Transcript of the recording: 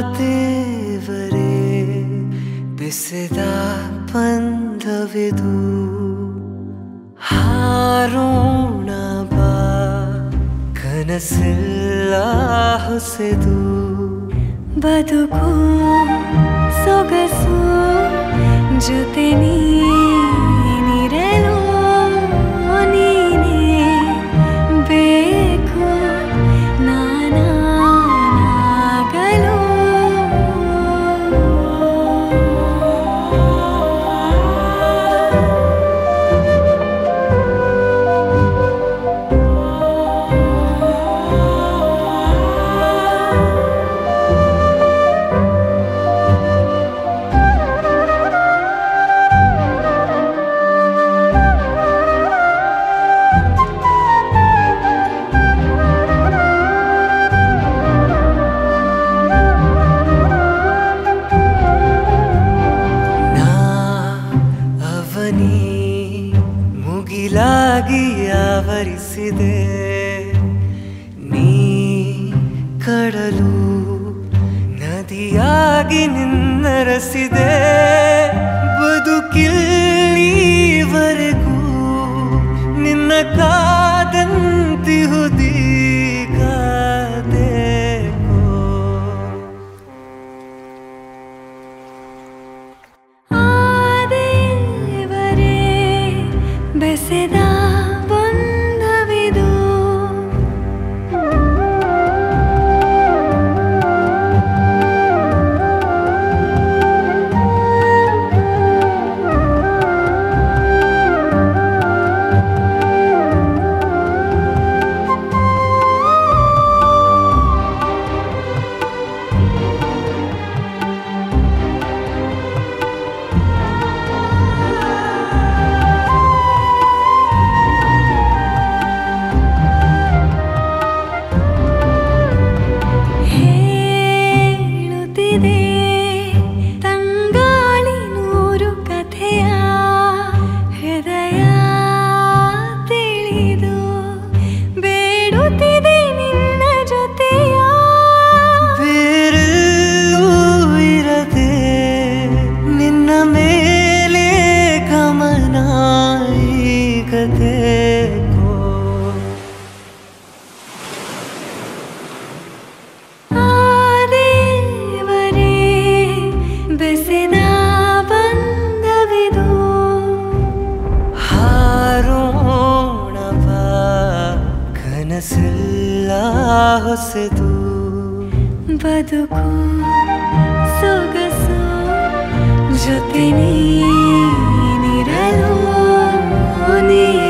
ದೇವರೇ ಬೆಸೆದ ಬಂಧವಿದು ಹಾರೋಣ ಬಾ ಕನಸಿಲ್ಲ ಹೊಸೆದು ಬದುಕು ಸೊಗಸು ಜೊತೆ ನೀನಿರಲು ನೀನೇ ಬೇಕು ನಾನಾಗಲು ಮುಗಿಲಾಗಿ ಆವರಿಸಿದೆ ನೀ ಕಡಲು ನದಿಯಾಗಿ ನಿನ್ನರಸಿದೆ ಬದುಕಿಲ್ಲಿವರೆಗೂ ನಿನ್ನ ಕಾದಂತಿಹುದೀಗಾದೇಕೋ ಬೆಸೆದ ಬಂಧವಿದು ತಂಗಾಳಿ ನೂರು ಕಥೆಯ ಹೃದಯ ತಿಳಿದು ಬೇಡುತ್ತಿದೆ ನಿನ್ನ ಜೊತೆಯ ಬೇರೆಲ್ಲೂ ಇರದೆ ನಿನ್ನ ಮೇಲೆ ಗಮನ ಈಗದೇಕೋ ಬೆಸೆದ ಬಂಧವಿದು ಹಾರೋಣ ಬಾ ಕನಸಿಲ್ಲ ಹೊಸೆದು ಬದುಕು ಸೊಗಸು ಜೊತೆ ನೀನಿರಲು ನೀ